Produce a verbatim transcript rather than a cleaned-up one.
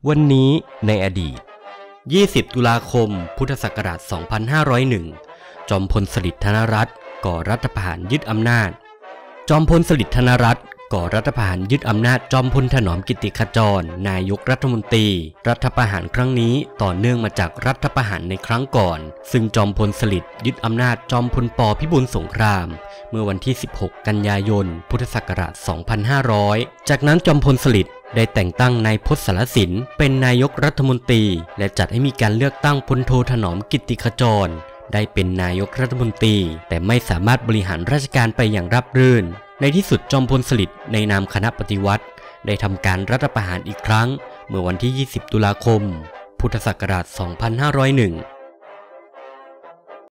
วันนี้ในอดีตยี่สิบตุลาคมพุทธศักราชสองพันห้าร้อยเอ็ดจอมพลสฤษดิ์ธนรัตน์ก่อรัฐประหารยึดอำนาจจอมพลสฤษดิ์ธนรัตน์ก่อรัฐประหารยึดอำนาจจอมพลถนอมกิติขจรนายกรัฐมนตรีรัฐประหารครั้งนี้ต่อเนื่องมาจากรัฐประหารในครั้งก่อนซึ่งจอมพลสฤษดิ์ยึดอำนาจจอมพลป.พิบูลสงครามเมื่อวันที่สิบหกกันยายนพุทธศักราชสองพันห้าร้อยจากนั้นจอมพลสฤษดิ์ได้แต่งตั้งนายพจน์สารสินเป็นนายกรัฐมนตรีและจัดให้มีการเลือกตั้งพลโทถนอมกิติขจรได้เป็นนายกรัฐมนตรีแต่ไม่สามารถบริหารราชการไปอย่างราบรื่นในที่สุดจอมพลสฤษดิ์ในนามคณะปฏิวัติได้ทำการรัฐประหารอีกครั้งเมื่อวันที่ยี่สิบตุลาคมพุทธศักราชสองพันห้าร้อยเอ็ด